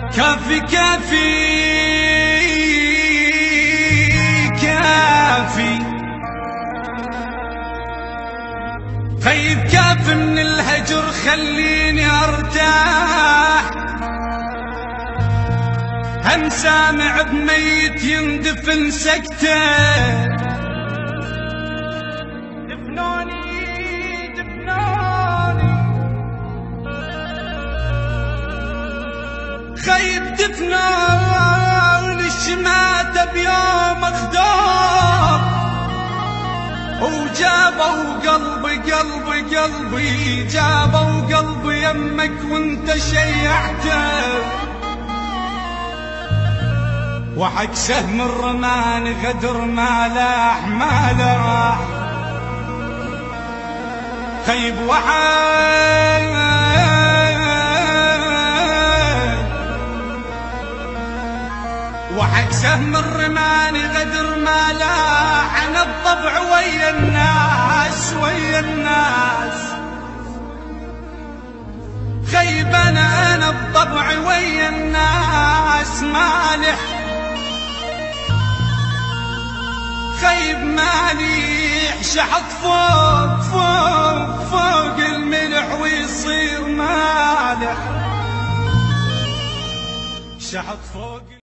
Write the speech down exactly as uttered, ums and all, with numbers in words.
كافي كافي كافي خيب كافي من الهجر خليني ارتاح. هم سامع بميت يندفن سكته دفنوني دفنوني خيب دفنوني الشماتة بيوم اخدار وجابوا قلبي قلبي قلبي جابوا قلبي يمك وانت شيعته وحق سهم الرمان غدر ما لاح ما لاح. خيب وحق وحق سهم الرمان غدر ما لاح. انا الطبع ويا الناس ويا الناس خيب انا انا الطبع ويا الناس مالح. خيب مالح شحط فوق فوق فوق الملح ويصير مالح شحط فوق